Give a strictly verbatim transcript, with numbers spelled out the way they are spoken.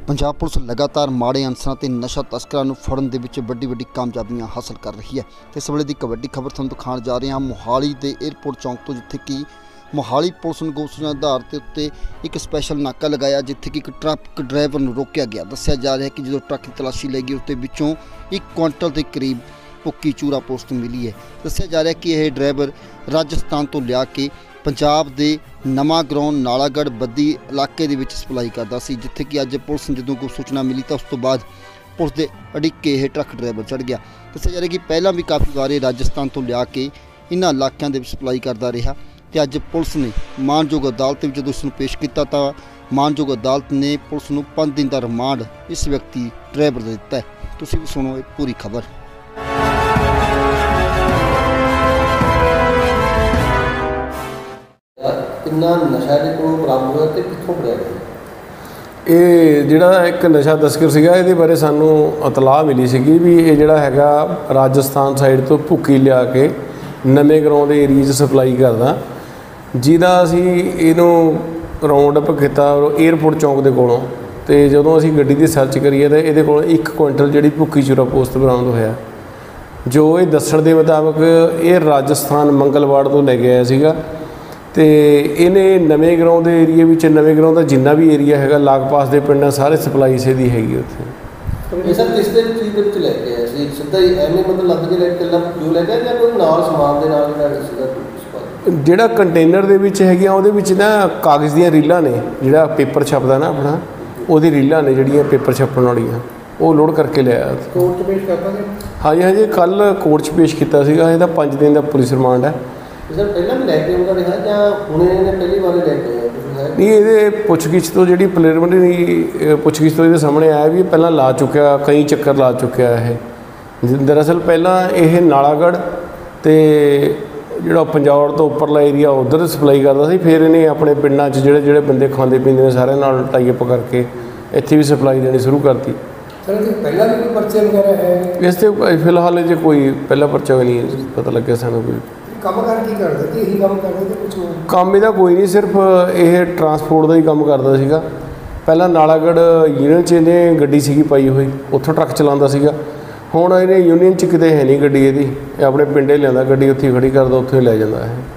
Punjab police लगातार माड़े अंसरां ते नशा तस्करां नूं फड़न दे विच वड्डी वड्डी कामयाबियां हासिल कर रही है। तो इस वेले दी एक वड्डी खबर तुहानूं दिखाउण जा रहे हां मोहाली दे एयरपोर्ट चौंक तो, जिथे कि मोहाली पुलिस ने गो सूचना आधार के उत्ते एक स्पैशल नाका लगाया, जिथे कि एक ट्रक ड्राइवर नूं रोकिया गया। दस्सिया जा रहा है कि जो ट्रक की तलाशी ली गई उसके विचों एक क्विंटल के करीब भुक्की चूरा पोस्ट मिली है। दस्सिया जा रहा है कि यह ड्राइवर राजस्थान तो लिया के पंजाब दे नवा ग्राउंड नालागढ़ बद्दी इलाके दे विच सप्लाई करदा सी, जिथे कि अज पुलिस ने जदों कोई सूचना मिली तो उस तो बाद पुलिस के अड़िके यह ट्रक ड्राइवर चढ़ गया। दस्सिया जा रहा है कि पहला भी काफ़ी बार राजस्थान तो लिया के इन्हां इलाकों के सप्लाई करता रहा, तो अज पुलिस ने मानयोग अदालत में जदों इसनूं पेश किया तो मानयोग अदालत ने पुलिस नूं पांच दिन का रिमांड इस व्यक्ति ड्राइवर का दिता है। तुसीं भी सुनो पूरी खबर। कितना नशा को बरामद होया ते कित्थों फड़िया गया? ये जिहड़ा एक नशा तस्कर सीगा, इहदे बारे सानू इतलाह मिली सीगी भी ये जिहड़ा हैगा राजस्थान साइड तो भुक्की लिया के नवे ग्राउंड दे एरिए च सप्लाई करदा, जिहदा असीं इहनूं राउंड अप किया एयरपोर्ट चौंक दे कोलों। ते जदों असीं गड्डी दी सर्च करिए तो इहदे कोलों एक क्विंटल जिहड़ी भुक्की चूरा पोस्ट बरामद होया, जो ये दस्सण दे मुताबक ये राजस्थान मंगलवाड़ तो लै के आया सीगा। तो इन्हें नवे ग्राउंड के एरिए में नवे ग्राउंड का जिन्ना भी एरिया है लाग पास के पिंड सारे सप्लाई इसे दी हैगी उत्थे। सर किस चीज़ के लैके आए सी? सीधा ही एवं मतलब लग के लैके जो लैके आया कोई नाल समान दे नाल सीधा जिहड़ा कंटेनर दे विच हैगियां उहदे विच ना कागज़ दीयां रीलां ने, जिहड़ा पेपर छपदा ना अपना उहदी रीलां ने जिहड़ियां पेपर छपण वालियां, वो लोड करके ले आया। कोर्ट च पेश करता जी? हाँ जी हाँ जी, कल कोर्ट च पेश किया सीगा। इहदा पांच दिन का पुलिस रिमांड है। सर पहला भी लैके आउंदा रहा जां हुणे इहने पहली वार लैके आया? नहीं, ये पुछगिछ तो जी प्रिलिमिनरी पुछगिछ तो ये सामने आया भी पहला ला चुका, कई चक्कर ला चुका है। दरअसल पहला ये नालागढ़ तो जो पंजाब तो उपरला एरिया उधर सप्लाई करता सी, फिर इन्हें अपने पिंडों जोड़े जोड़े बंदे खाते पीते हैं सारे नाल टाई अप करके इत्थे भी सप्लाई देनी शुरू करती। सर पहला भी कोई पर्चे वगैरह है? इस ते फिलहाल जो कोई पहला पर्चा भी नहीं पता लगे सानू। कोई काम कर की करदा कि यही काम करदा ते कुछ होर काम इहदा कोई नहीं, सिर्फ ये ट्रांसपोर्ट का ही काम करता सीगा। पहला नालागढ़ यूनियन च इहने गड्डी सीगी पाई हुई, उत्थों ट्रक चलांदा सीगा। हुण इहने यूनियन च किते है नहीं गड्डी, इहदी अपने पिंडे लिआंदा गड्डी, उत्थे खड़ी करदा, उत्थे लै जांदा है।